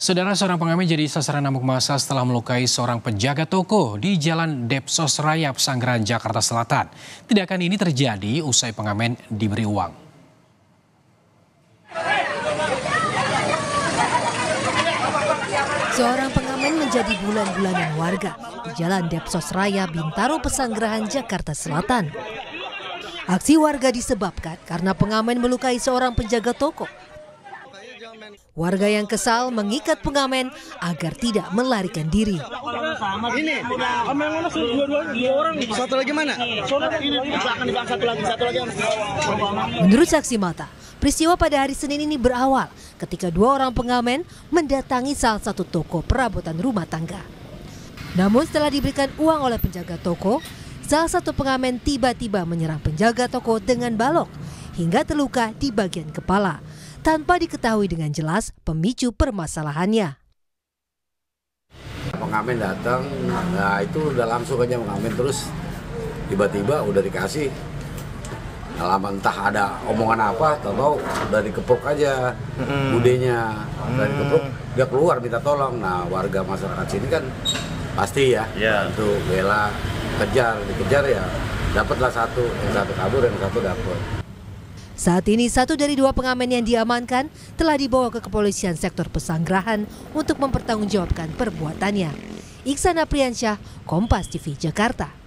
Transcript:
Saudara, seorang pengamen jadi sasaran amuk massa setelah melukai seorang penjaga toko di Jalan Depsos Raya, Pesanggerahan, Jakarta Selatan. Tindakan ini terjadi usai pengamen diberi uang. Seorang pengamen menjadi bulan-bulanan warga di Jalan Depsos Raya, Bintaro, Pesanggerahan, Jakarta Selatan. Aksi warga disebabkan karena pengamen melukai seorang penjaga toko. Warga yang kesal mengikat pengamen agar tidak melarikan diri. Ini, satu lagi mana? Menurut saksi mata, peristiwa pada hari Senin ini berawal ketika dua orang pengamen mendatangi salah satu toko perabotan rumah tangga. Namun setelah diberikan uang oleh penjaga toko, salah satu pengamen tiba-tiba menyerang penjaga toko dengan balok hingga terluka di bagian kepala, tanpa diketahui dengan jelas pemicu permasalahannya. Pengamen datang, nah itu udah langsung aja mengamen, terus tiba-tiba udah dikasih. Lama entah ada omongan apa, tahu udah dikeprok aja budenya, udah dikeprok, dia keluar minta tolong. Nah warga masyarakat sini kan pasti ya, untuk bela, dikejar ya, dapatlah satu, yang satu kabur, yang satu dapat. Saat ini satu dari dua pengamen yang diamankan telah dibawa ke kepolisian sektor Pesanggerahan untuk mempertanggungjawabkan perbuatannya. Iksan Apriansyah, Kompas TV, Jakarta.